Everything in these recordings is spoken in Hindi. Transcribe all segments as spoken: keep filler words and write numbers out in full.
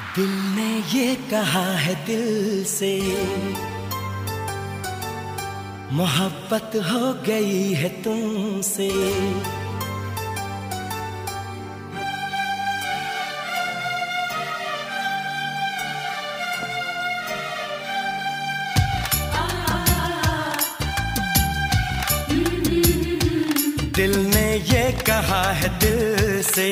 दिल ने ये कहा है दिल से, मोहब्बत हो गई है तुमसे। दिल ने ये कहा है दिल से,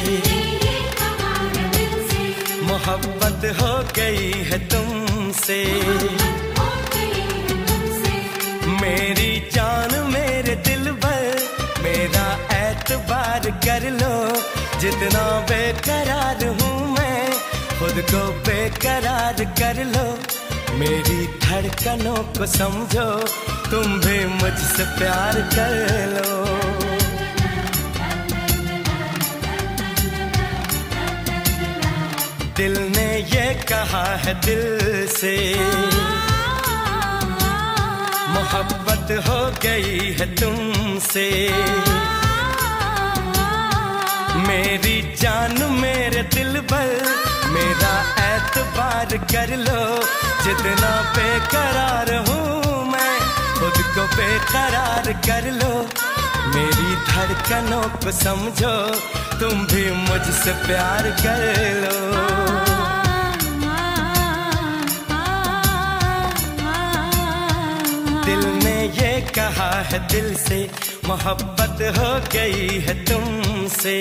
मोहब्बत हो गई है तुमसे। मेरी जान मेरे दिल भर, मेरा एतबार कर लो। जितना बेकरार हूँ मैं, खुद को बेकरार कर लो। मेरी धड़कनों को समझो, तुम भी मुझसे प्यार कर लो। दिल ने ये कहा है दिल से, मोहब्बत हो गई है तुमसे। मेरी जान मेरे दिल भर, मेरा एतबार कर लो। जितना बेकरार हूँ मैं, खुद को बेकरार कर लो। मेरी धड़कनों को समझो, तुम भी मुझसे प्यार कर लो। दिल ने ये कहा है दिल से, मोहब्बत हो गई है तुमसे।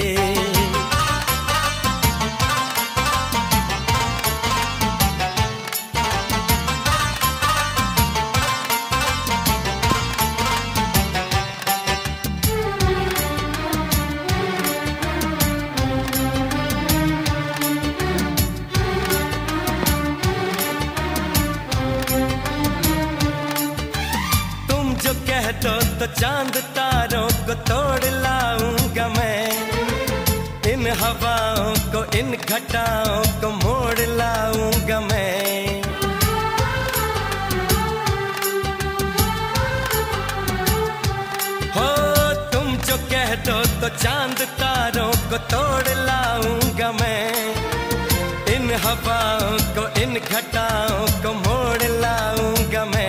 कह दो तो चांद तारों को तोड़ लाऊंगा मैं। इन हवाओं को, इन घटाओं को मोड़ लाऊंगा मैं। हो तुम जो कह दो तो चांद तारों को तोड़ लाऊंगा मैं। इन हवाओं को, इन घटाओं को मोड़ लाऊंगा मैं।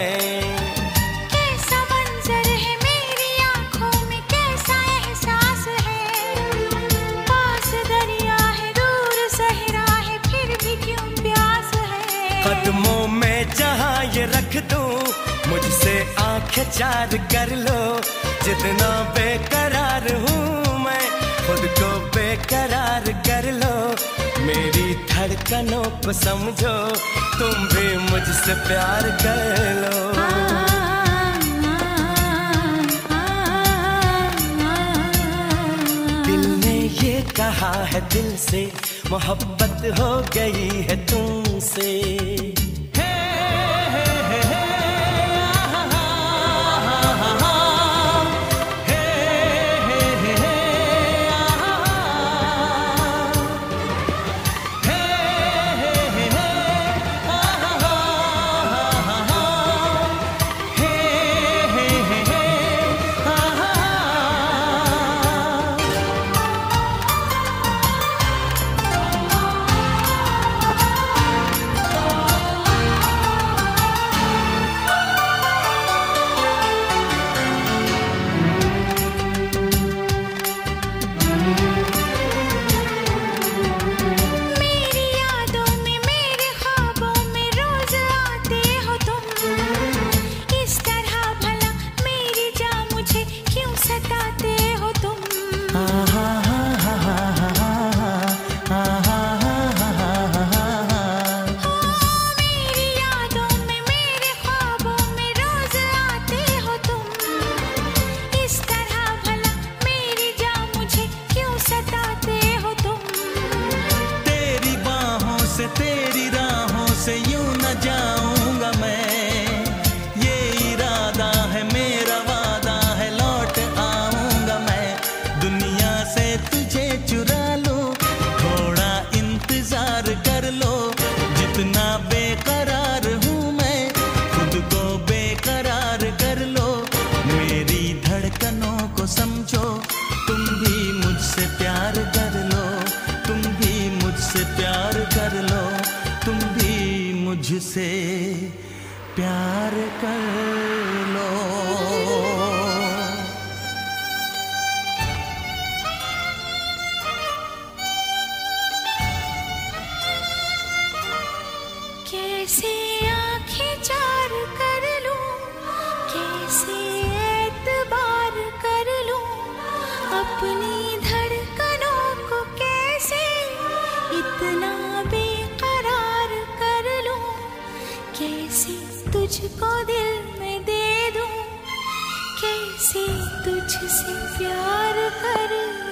कदमों में जहाँ ये रख दूं, मुझसे आंखें चार कर लो। जितना बेकरार हूँ मैं, खुद को बेकरार कर लो। मेरी धड़कनों को समझो, तुम भी मुझसे प्यार कर लो। दिल ने ये कहा है दिल से, मोहब्बत हो गई है तुमसे। तेरी राहों से यूं न जाऊंगा मैं। ये इरादा है मेरा, वादा है, लौट आऊंगा मैं। दुनिया से तुझे चुरा लो, थोड़ा इंतजार कर लो। जितना बेकरार हूँ मैं, खुद को बेकरार कर लो। मेरी धड़कनों को समझो, तुम भी मुझसे प्यार कर लो। तुम भी मुझसे प्यार कर लो। मुझसे प्यार कर लो। कैसे आँखें चार कर लूं, कैसे एतबार कर लूं, अपनी धड़कनों को कैसे इतना बेकरार कर लूं, कैसे तुझको दिल में दे दूं, कैसे तुझसे प्यार कर